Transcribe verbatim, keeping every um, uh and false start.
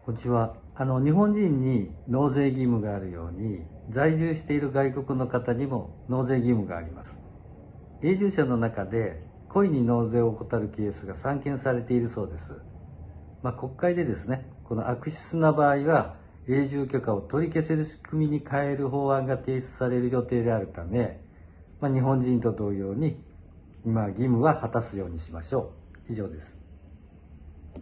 こんにちは。あの、日本人に納税義務があるように、在住している外国の方にも納税義務があります。永住者の中で故意に納税を怠るケースが散見されているそうです。まあ、国会でですね、この悪質な場合は、永住許可を取り消せる仕組みに変える法案が提出される予定であるため、まあ、日本人と同様に、今、義務は果たすようにしましょう。以上です。